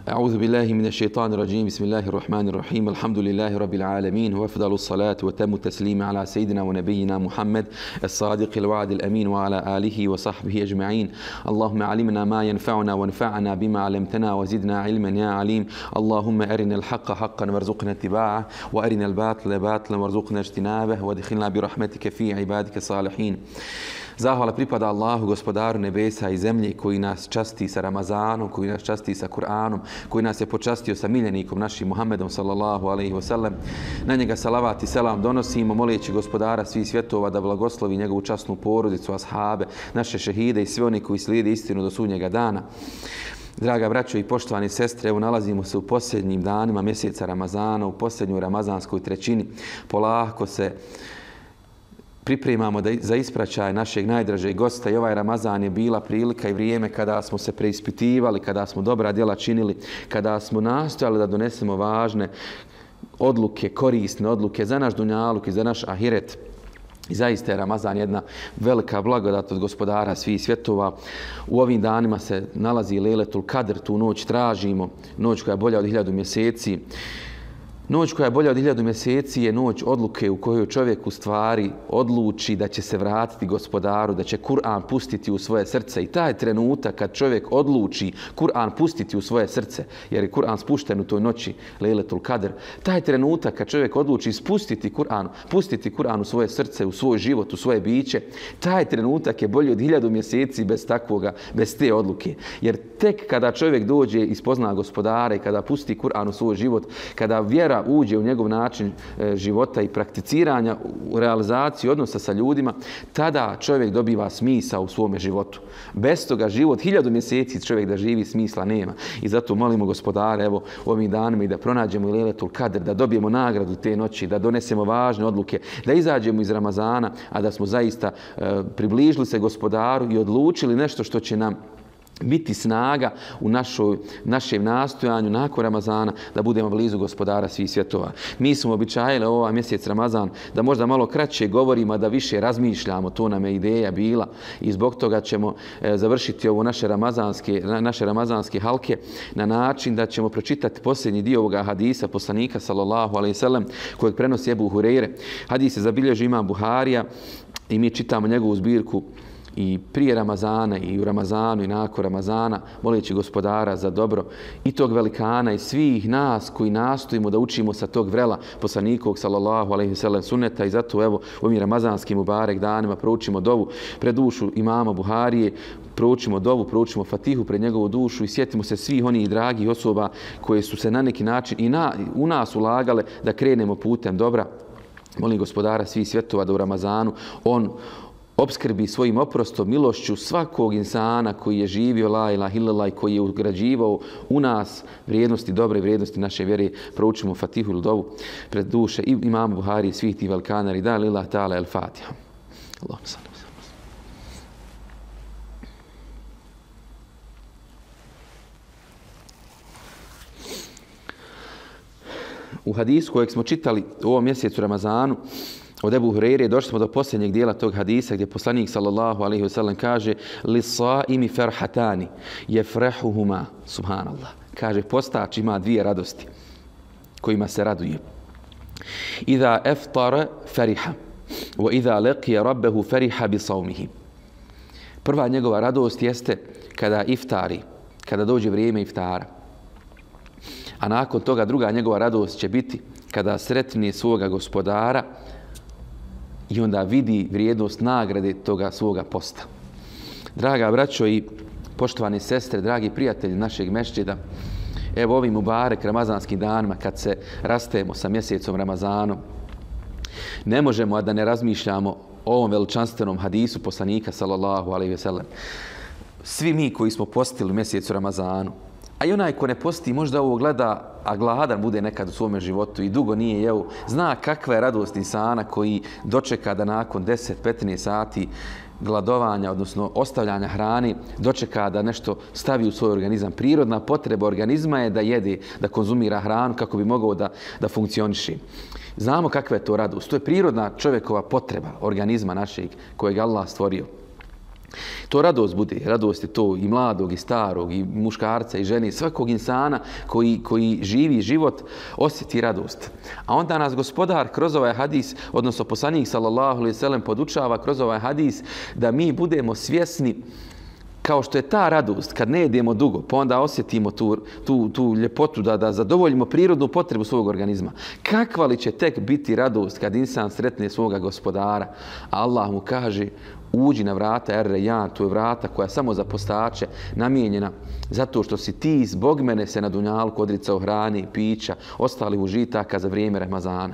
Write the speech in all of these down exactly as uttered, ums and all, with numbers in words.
أعوذ بالله من الشيطان الرجيم بسم الله الرحمن الرحيم الحمد لله رب العالمين وأفضل الصلاة وتم التسليم على سيدنا ونبينا محمد الصادق الوعد الأمين وعلى آله وصحبه أجمعين اللهم علمنا ما ينفعنا وانفعنا بما علمتنا وزدنا علما يا عليم اللهم أرنا الحق حقا وارزقنا اتباعه وأرنا الباطل باطلا وارزقنا اجتنابه وادخلنا برحمتك في عبادك الصالحين. Zahvala pripada Allahu, gospodaru nebesa i zemlje, koji nas časti sa Ramazanom, koji nas časti sa Kur'anom, koji nas je počastio sa miljenikom našim Muhammedom sallallahu alaihi wasallam. Na njega salavat i selam donosimo, moleći gospodara svih svjetova da blagoslovi njegovu časnu porodicu, ashabe, naše šehide i sve oni koji slijede istinu do sudnjega dana. Draga braćo i poštovani sestre, evo nalazimo se u posljednjim danima mjeseca Ramazana, u posljednjoj ramazanskoj trećini. Polako se pripremamo da, za ispraćaj našeg najdražeg gosta i ovaj Ramazan je bila prilika i vrijeme kada smo se preispitivali, kada smo dobra djela činili, kada smo nastojali da donesemo važne odluke, korisne odluke za naš dunjaluk i za naš ahiret. I zaista je Ramazan jedna velika blagodat od gospodara svih svjetova. U ovim danima se nalazi Lejletul Kadr, tu noć tražimo, noć koja je bolja od hiljadu mjeseci. Noć koja je bolja od hiljadu mjeseci je noć odluke u kojoj čovjek u stvari odluči da će se vratiti gospodaru, da će Kur'an pustiti u svoje srce. I taj trenutak kad čovjek odluči Kur'an pustiti u svoje srce, jer je Kur'an spušten u toj noći, Lejletul Kadr, taj trenutak kad čovjek odluči spustiti Kur'an, pustiti Kur'an u svoje srce, u svoj život, u svoje biće, taj trenutak je bolji od hiljadu mjeseci bez takvoga, bez te odluke. Jer tek kada čovjek dođe i spozna gospodara i kada pusti Kur'an u svoj život, kada vjera uđe u njegov način života i prakticiranja, u realizaciju odnosa sa ljudima, tada čovjek dobiva smisla u svome životu. Bez toga život, hiljadu mjeseci čovjek da živi smisla nema. I zato molimo gospodara evo u ovim danima i da pronađemo i Lejletul Kadr, da dobijemo nagradu te noći, da donesemo važne odluke, da izađemo iz Ramazana, a da smo zaista e, približili se gospodaru i odlučili nešto što će nam biti snaga u našoj, našem nastojanju nakon Ramazana da budemo blizu gospodara svih svjetova. Mi smo običajili ovaj mjesec Ramazan da možda malo kraće govorimo, da više razmišljamo, to nam je ideja bila i zbog toga ćemo e, završiti ovo naše ramazanske, naše ramazanske halke na način da ćemo pročitati posljednji dio ovoga hadisa poslanika sallallahu alejhi ve sellem kojeg prenosi Ebu Hureyre. Hadis je zabilježio imam Buharija i mi čitamo njegovu zbirku i prije Ramazana i u Ramazanu i nakon Ramazana, moleći gospodara za dobro i tog velikana i svih nas koji nastojimo da učimo sa tog vrela poslanikovog sallallahu alejhi ve sellem sunneta. I zato evo u ovim ramazanskim mubarek danima proučimo dovu pred dušu imama Buharije, proučimo dovu, proučimo Fatihu pred njegovu dušu i sjetimo se svih onih dragih osoba koje su se na neki način i na, u nas ulagale da krenemo putem dobra. Molim gospodara svih svjetova da u Ramazanu on opskrbi svojim oprostom, milošću svakog insana koji je živio la ilaha illallah i koji je ugrađivao u nas vrijednosti, dobre vrijednosti naše vjere. Proučimo Fatihu ili dovu pred duše i imama Buhari i svih tih velikana. Rida lillahi ta'ala el Fatiha. Allahumma salli. U hadisu kojeg smo čitali u ovom mjesecu Ramazanu od Ebu Hureyre došli smo do posljednjeg dijela tog hadisa gdje poslanik sallallahu alejhi ve sellem kaže Lis-saimi farhatani yafrahuhuma, subhanallah. Kaže postač ima dvije radosti kojima se raduje. Iza aftara fariha wa iza laqiya rabbahu fariha bi sawmihi. Prva njegova radost jeste kada iftari, kada dođe vrijeme iftara. A nakon toga druga njegova radost će biti kada sretne svoga gospodara i onda vidi vrijednost nagrade toga svoga posta. Draga braćo i poštovane sestre, dragi prijatelji našeg mešćida, evo ovim mubarek ramazanskim danima kad se rastajemo sa mjesecom Ramazanom, ne možemo a da ne razmišljamo o ovom veličanstvenom hadisu poslanika sallallahu alejhi ve sellem. Svi mi koji smo postili u mjesecu Ramazanu, a i onaj ko ne posti možda ovo gleda, a gladan bude nekad u svome životu i dugo nije jeo, zna kakva je radost insana koji dočeka da nakon deset do petnaest sati gladovanja, odnosno ostavljanja hrane, dočeka da nešto stavi u svoj organizam. Prirodna potreba organizma je da jede, da konzumira hranu kako bi mogao da, da funkcioniše. Znamo kakva je to radost. To je prirodna čovjekova potreba organizma našeg kojeg Allah stvorio. To radost bude, radost je to i mladog, i starog, i muškarca, i žene, svakog insana koji, koji živi život osjeti radost. A onda nas Gospodar kroz ovaj hadis, odnosno poslanik sallallahu alejhi ve sellem podučava kroz ovaj hadis da mi budemo svjesni kao što je ta radost kad ne jedemo dugo, pa onda osjetimo tu, tu, tu ljepotu da, da zadovoljimo prirodnu potrebu svog organizma. Kakva li će tek biti radost kad insan sretne svoga Gospodara, a Allah mu kaže uđi na vrata Er-Rejjan, to je vrata koja je samo za postače namijenjena zato što si ti zbog mene se na dunjalku odricao hrane i pića, ostalih užitaka za vrijeme Ramazana.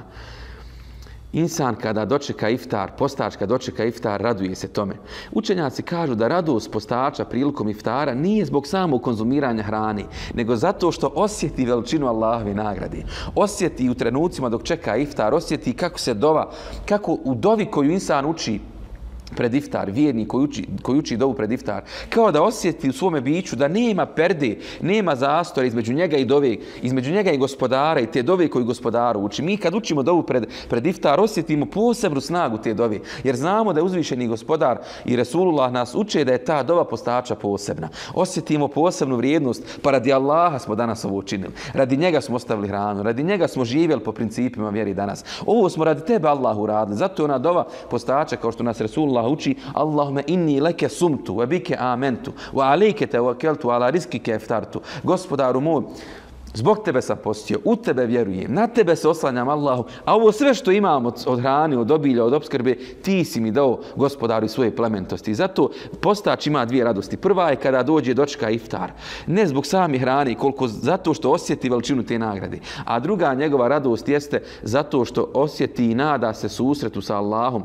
Insan kada dočeka iftar, postač kada dočeka iftar, raduje se tome. Učenjaci kažu da radost postača prilikom iftara nije zbog samog konzumiranja hrane, nego zato što osjeti veličinu Allahove nagrade. Osjeti u trenucima dok čeka iftar, osjeti kako se dova, kako u dovi koju insan uči pred iftar, vjernik koji uči, koji uči dovu pred iftar, kao da osjeti u svome biću da nema perde, nema zastora između njega i dove, između njega i Gospodara i te dove koju Gospodaru uči. Mi kad učimo dovu pred, pred iftar, osjetimo posebnu snagu te dove, jer znamo da je uzvišeni Gospodar i Resulullah nas uče da je ta dova postača posebna. Osjetimo posebnu vrijednost, pa radi Allaha smo danas ovo učinili. Radi njega smo ostavili hranu, radi njega smo živjeli po principima vjeri danas. Ovo smo radi tebe Allahu radili. Zato je ona dova postača, kao što nas Resulullah Allah uči Allahume inni leke sumtu wa bike amentu wa alejke tevakkeltu ala rizkike iftartu. Gospodaru moj, zbog tebe sam postio, u tebe vjerujem, na tebe se oslanjam Allahu, a ovo sve što imam od, od hrane, od obilja, od opskrbe, ti si mi dao, Gospodaru, i svoje plementosti. Zato postač ima dvije radosti. Prva je kada dođe dočeka iftar. Ne zbog same hrane, koliko zato što osjeti veličinu te nagrade. A druga njegova radost jeste zato što osjeti i nada se susretu sa Allahom.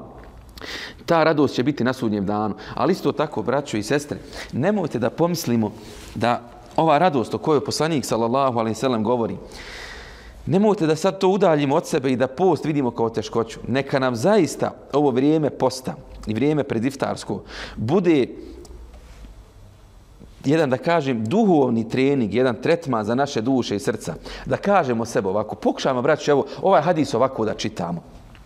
Ta radost će biti na sudnjem danu. Ali isto tako, braćo i sestre, nemojte da pomislimo da ova radost o kojoj poslanik sallallahu alejhi ve sellem govori, nemojte da sad to udaljimo od sebe i da post vidimo kao teškoću. Neka nam zaista ovo vrijeme posta i vrijeme prediftarsko bude jedan, da kažem, duhovni trening, jedan tretman za naše duše i srca. Da kažemo sebe ovako, pokušajmo, braćo, evo, ovaj hadis ovako da čitamo.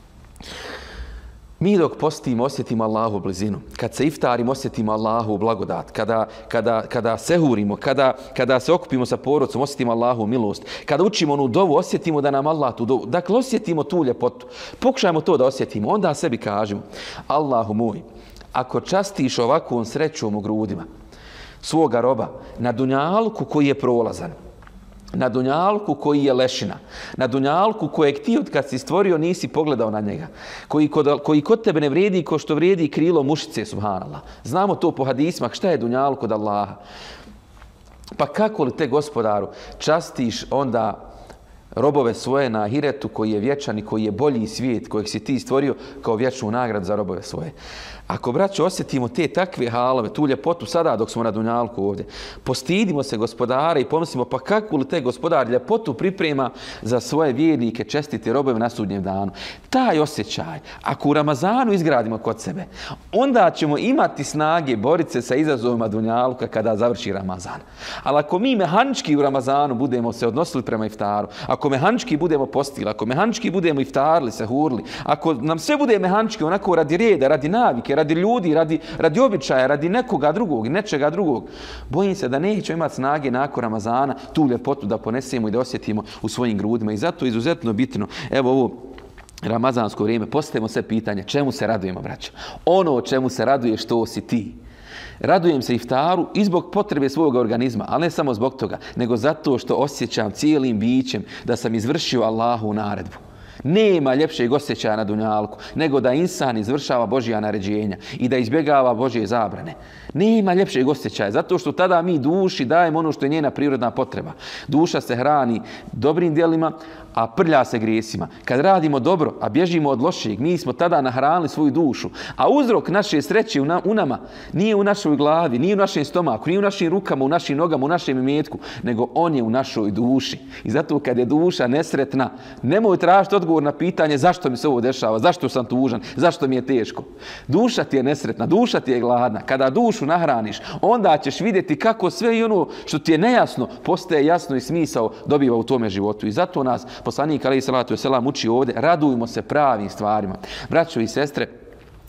Mi dok postimo osjetimo Allahu blizinu. Kad se iftarimo osjetimo Allahu blagodat. Kada, kada, kada sehurimo, kada, kada se okupimo sa porodcom osjetimo Allahu milost. Kada učimo onu dovu osjetimo da nam Allah tu dovu. Dakle, osjetimo tu ljepotu. Pokušajmo to da osjetimo. Onda sebi kažemo Allahu moj, ako častiš ovakvom srećom u grudima svoga roba na dunjalku koji je prolazan, na dunjalku koji je lešina, na dunjalku kojeg ti od kad si stvorio nisi pogledao na njega, koji kod, koji kod tebe ne vrijedi ko što vrijedi krilo mušice, subhanallah. Znamo to po hadismah, šta je dunjaluk kod Allaha. Pa kako li te, Gospodaru, častiš onda robove svoje na ahiretu koji je vječan i koji je bolji svijet, kojeg si ti stvorio kao vječnu nagradu za robove svoje. Ako, braćo, osjetimo te takve halove, tu ljepotu sada dok smo na dunjalku ovdje, postidimo se Gospodara i pomislimo pa kako li te Gospodar ljepotu priprema za svoje vjernike, čestite robove na sudnjem danu. Taj osjećaj, ako u Ramazanu izgradimo kod sebe, onda ćemo imati snage boriti se sa izazovima dunjalka kada završi Ramazan. Ali ako mi mehanički u Ramazanu budemo se odnosili prema iftaru, ako mehanički budemo postili, ako mehanički budemo iftarili, sehurili, ako nam sve bude mehanički onako radi reda, radi navike, radi ljudi, radi, radi običaja, radi nekoga drugog i nečega drugog, bojim se da nećemo imati snage nakon Ramazana tu ljepotu da ponesemo i da osjetimo u svojim grudima. I zato je izuzetno bitno, evo ovo ramazansko vrijeme, postavimo sve pitanje, čemu se radujemo, braćo? Ono o čemu se raduje što si ti. Radujem se iftaru i zbog potrebe svog organizma, ali ne samo zbog toga, nego zato što osjećam cijelim bićem da sam izvršio Allahu naredbu. Nema ljepšeg osjećaja na dunjalku nego da insan izvršava Božja naređenja i da izbjegava Božje zabrane. Nema ljepšeg osjećaja, zato što tada mi duši dajemo ono što je njena prirodna potreba. Duša se hrani dobrim djelima, a prlja se grijesima. Kad radimo dobro, a bježimo od lošeg, mi smo tada nahranili svoju dušu. A uzrok naše sreće u nama nije u našoj glavi, nije u našem stomaku, nije u našim rukama, u našim nogama, u našem imetku, nego on je u našoj duši. I zato kad je duša nesretna, nemoj tražiti odgovor na pitanje zašto mi se ovo dešava, zašto sam tužan, zašto mi je teško. Duša ti je nesretna, duša ti je gladna. Kada dušu nahraniš, onda ćeš vidjeti kako sve i ono što ti je nejasno postaje jasno i smisao dobiva u tome životu. I zato nas poslanik alejhi salatu vesselam uči ovdje, radujmo se pravim stvarima. Braćo i sestre,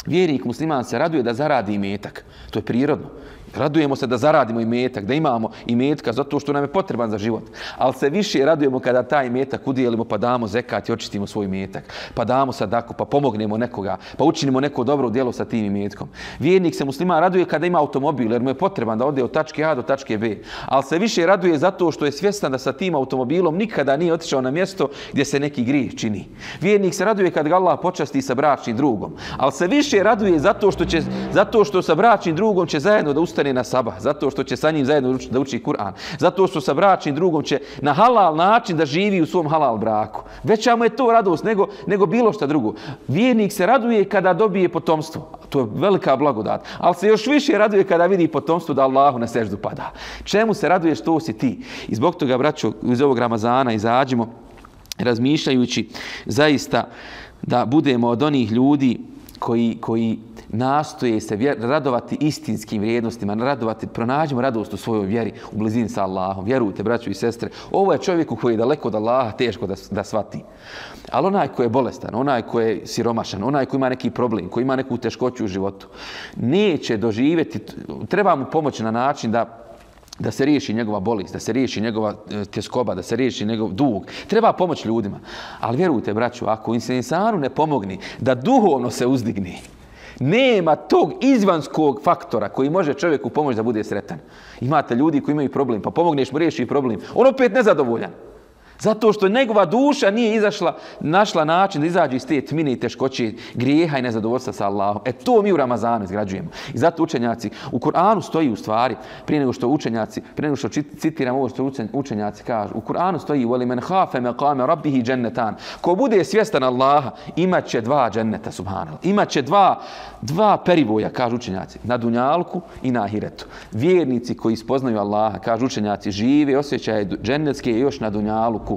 Vjernik musliman se raduje da zaradi imetak. To je prirodno. Radujemo se da zaradimo imetak, da imamo imetka zato što nam je potreban za život. Ali se više radujemo kada taj imetak udijelimo pa damo zekat i očistimo svoj imetak. Pa damo sadaku, pa pomognemo nekoga, pa učinimo neko dobro djelo sa tim imetkom. Vjernik se musliman raduje kada ima automobil jer mu je potreban da ode od tačke A do tačke B. Ali se više raduje zato što je svjestan da sa tim automobilom nikada nije otišao na mjesto gdje se neki grijeh čini. Vjernik se raduje kad ga Allah počasti sa bračnim drugom. Ali se više raduje zato što, će, zato što sa bračnim drugom će zajedno da ustane na sabah, zato što će sa njim zajedno da uči Kur'an, zato što sa bračnim drugom će na halal način da živi u svom halal braku. Veća mu je to radost nego, nego bilo šta drugo. Vjernik se raduje kada dobije potomstvo. To je velika blagodat. Ali se još više raduje kada vidi potomstvo da Allahu na seždu pada. Čemu se raduješ, to si ti. I zbog toga, braćo, iz ovog Ramazana izađimo razmišljajući zaista da budemo od onih ljudi koji, koji nastoje se vjer, radovati istinskim vrijednostima, radovati, pronađemo radost u svojoj vjeri, u blizini sa Allahom. Vjerujte, braćo i sestre, ovo je čovjeku koji je daleko od Allaha teško da, da shvati. Ali onaj koji je bolestan, onaj koji je siromašan, onaj koji ima neki problem, koji ima neku teškoću u životu, neće doživjeti, treba mu pomoći na način da da se riješi njegova bolest, da se riješi njegova tjeskoba, da se riješi njegov dug. Treba pomoć ljudima. Ali vjerujte, braću, ako se insanu ne pomogni da duhovno se uzdigne, nema tog izvanskog faktora koji može čovjeku pomoći da bude sretan. Imate ljudi koji imaju problem, pa pomogneš mu riješi problem. On opet nezadovoljan. Zato što njegova duša nije izašla, našla način da izađe iz te tmine i teškoće, grijeha i nezadovoljstva sa Allahom. E to mi u Ramazanu izgrađujemo. I zato učenjaci, u Kur'anu stoji u stvari, prije nego što učenjaci, prije nego što citiram ovo što učenjaci kažu, u Kur'anu stoji وَلِمَنْ خَافَ مَقَامَ رَبِّهِ جَنَّتَانِ. Ko bude svjestan Allaha, imat će dva dženneta, subhanallah. Imat će dva, dva perivoja, kažu učenjaci, na dunjalku i na ahiretu. Vjernici koji spoznaju Allaha, kažu učenjaci, žive osjećaje džennetske još na dunjaluku.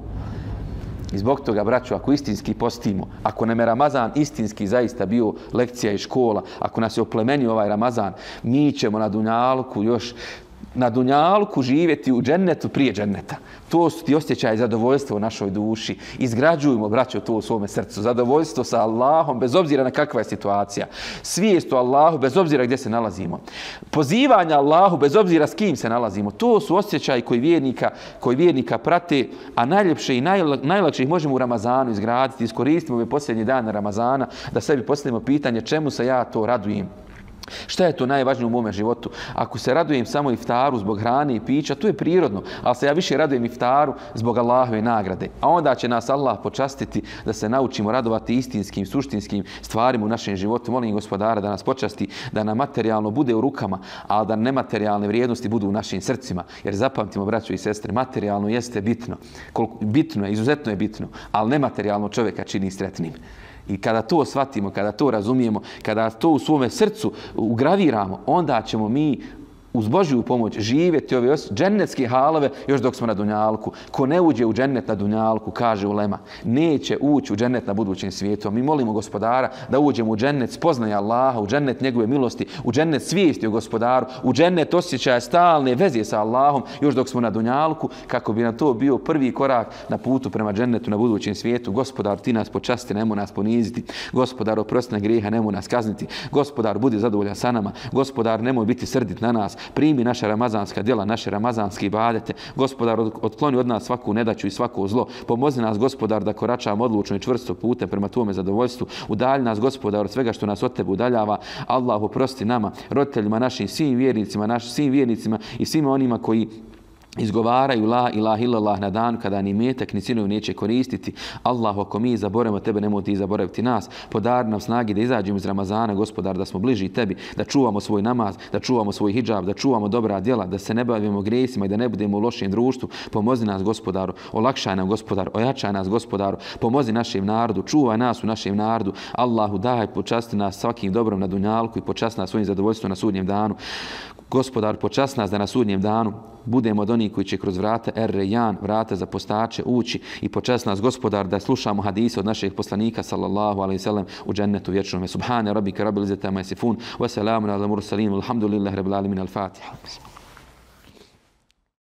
I zbog toga, braćo, ako istinski postimo, ako nam je Ramazan istinski zaista bio lekcija i škola, ako nas je oplemenio ovaj Ramazan, mi ćemo na dunjalku još na dunjalku živjeti u džennetu prije dženneta. To su ti osjećaje zadovoljstva u našoj duši. Izgrađujemo, braćo, to u svome srcu. Zadovoljstvo sa Allahom, bez obzira na kakva je situacija. Svijest o Allahu, bez obzira gdje se nalazimo. Pozivanje Allahu, bez obzira s kim se nalazimo. To su osjećaji koji vjernika, koji vjernika prate, a najljepše i najlakše ih možemo u Ramazanu izgraditi. Iskoristimo ove posljednje dane Ramazana da sebi postavimo pitanje čemu se ja to radujem. Šta je to najvažnije u mome životu? Ako se radujem samo iftaru zbog hrane i pića, to je prirodno, ali se ja više radujem iftaru zbog Allahove nagrade. A onda će nas Allah počastiti da se naučimo radovati istinskim, suštinskim stvarima u našem životu. Molim Gospodara da nas počasti, da nam materijalno bude u rukama, ali da nematerijalne vrijednosti budu u našim srcima. Jer zapamtimo, braćo i sestre, materijalno jeste bitno. Koliko, bitno je, izuzetno je bitno, ali nematerijalno čovjeka čini sretnim. I kada to shvatimo, kada to razumijemo, kada to u svome srcu ugraviramo, onda ćemo mi uz Božju pomoć živjeti ove džennetske halove još dok smo na dunjalku. Ko ne uđe u džennet na dunjalku, kaže ulema, neće ući u džennet na budućem svijetu. Mi molimo Gospodara da uđemo u džennet spoznaje Allaha, u džennet njegove milosti, u džennet svijesti o Gospodaru, u džennet osjećaja stalne veze sa Allahom još dok smo na dunjalku, kako bi nam to bio prvi korak na putu prema džennetu na budućem svijetu. Gospodar, ti nas počasti, nemoj nas poniziti. Gospodar, oprosti nam grijeha, nemoj nas kazniti. Gospodar, budi zadovoljan sa nama. Gospodar, nemoj biti srdit na nas. Primi naša ramazanska djela, naše ramazanske ibadete. Gospodar, otkloni od nas svaku nedaću i svako zlo. Pomozi nas, Gospodar, da koračamo odlučno i čvrsto putem prema tvome zadovoljstvu. Udalji nas, Gospodar, od svega što nas od tebe udaljava. Allah, oprosti nama, roditeljima našim, svim vjernicima, našim svim vjernicima i svima onima koji izgovaraju la ilaha illallah na dan kada ni metak ni sinovi neće koristiti. Allah, ako mi zaboravimo tebe, nemoj ti zaboraviti nas. Podari nam snagi da izađemo iz Ramazana, Gospodar, da smo bliži tebi, da čuvamo svoj namaz, da čuvamo svoj hidžab, da čuvamo dobra djela, da se ne bavimo grijesima i da ne budemo u lošem društvu. Pomozi nas, Gospodaru, olakšaj nam, Gospodaru, ojačaj nas, Gospodaru, pomozi našem narodu, čuvaj nas u našem narodu. Allahu, daj, počasti nas svakim dobrom na dunjalku i počasti nas svojim zadovoljstvom na sudnjem danu. Gospodar, počasti nas da na sudnjem danu budemo od onih koji će kroz vrata Er-Rejan, vrata za postače, ući i počasti nas, Gospodar, da slušamo hadise od naših poslanika, sallallahu alaihi sallam, u džennetu vječnome. Subhane rabbike rabbil izzati amma yasifun, wa salamun ala mursalin, walhamdulillahi rabbil alamin. Al-Fatiha.